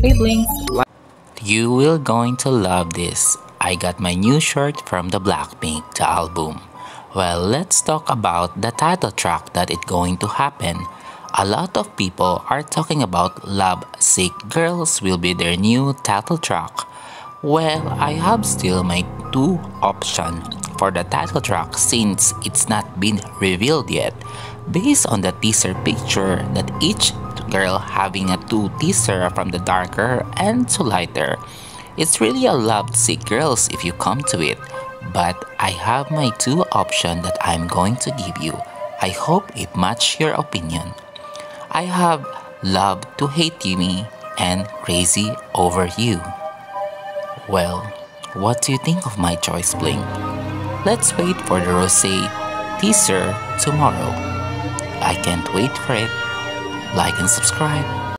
Hey Blinks, You will going to love this. I got my new shirt from the Blackpink, the album. Well, let's talk about the title track that it going to happen. A lot of people are talking about Love Sick Girls will be their new title track. Well, I have still my two option for the title track since it's not been revealed yet. Based on the teaser picture that each girl having a two teaser from the darker and to lighter. It's really a love sick girls if you come to it. But I have my two option that I'm going to give you. I hope it match your opinion. I have Love to Hate You Me and Crazy Over You. Well, what do you think of my choice, Blink? Let's wait for the Rosé teaser tomorrow. I can't wait for it. Like and subscribe.